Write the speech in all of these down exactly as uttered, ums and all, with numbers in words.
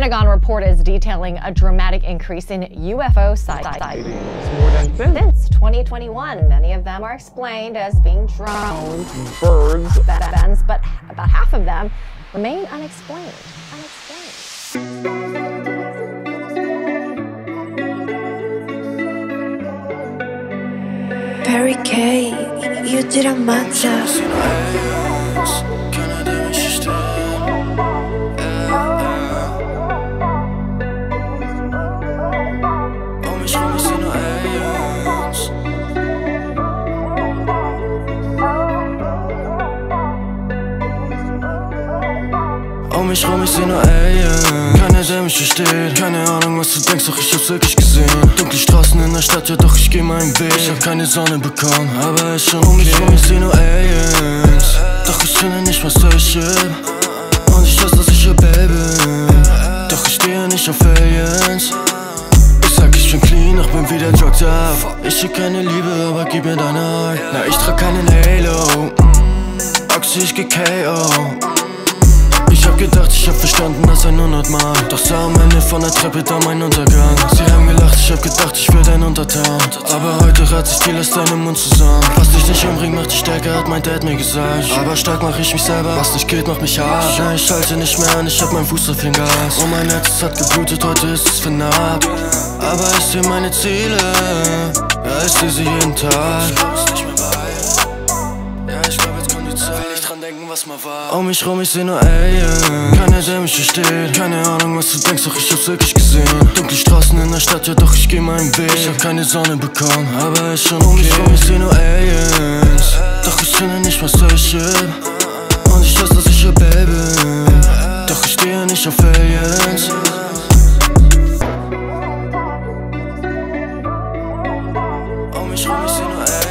Pentagon report is detailing a dramatic increase in U F O sightings since twenty twenty-one. Many of them are explained as being drones, birds, bands, but about half of them remain unexplained. Unexplained. Barry K, you didn't matter. Um mich rum, ich seh nur Aliens. Keiner, der mich versteht. Keine Ahnung, was du denkst, doch ich hab's wirklich gesehen. Dunkle Straßen in der Stadt, ja doch ich geh meinen Weg. Ich hab keine Sonne bekommen, aber ist schon okay. Um mich rum, ich seh nur Aliens. Doch ich finde nicht, was solche. Und ich weiß, dass ich rebell bin. Doch ich stehe nicht auf Aliens. Ich sag, ich bin clean, doch bin wieder drugged up. Ich schick keine Liebe, aber gib mir deine Heart. Na, ich trag keinen Halo. Oxy, ich geh K O. Ich hab gedacht, ich hab verstanden, das ein hundertmal. Doch sah am Ende von der Treppe da mein Untergang. Sie haben gelacht, ich hab gedacht, ich wär dein Untertan. Aber heute rat sich viel aus deinem Mund zusammen. Was dich nicht umbringt, macht dich stärker, hat mein Dad mir gesagt. Aber stark mach ich mich selber, was nicht geht, macht mich hart. Nein, ich halte nicht mehr an, ich hab meinen Fuß auf dem Gas. Und mein Herz hat geblutet, heute ist es vernarbt. Aber ich seh meine Ziele, ja, ich seh sie jeden Tag. Was mal war. Um mich rum, ich seh nur Aliens. Keiner, der mich versteht. Keine Ahnung, was du denkst, doch ich hab's wirklich gesehen. Dunkle Straßen in der Stadt, ja doch ich geh meinen Weg. Ich hab keine Sonne bekommen, aber ist schon okay. Um mich rum, ich seh nur Aliens. Doch ich finde nicht, was solche. Und ich weiß, dass ich rebell bin. Doch ich stehe nicht auf Aliens. Um mich rum, ich seh nur Aliens.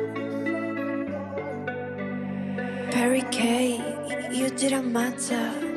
Barry K, you didn't matter.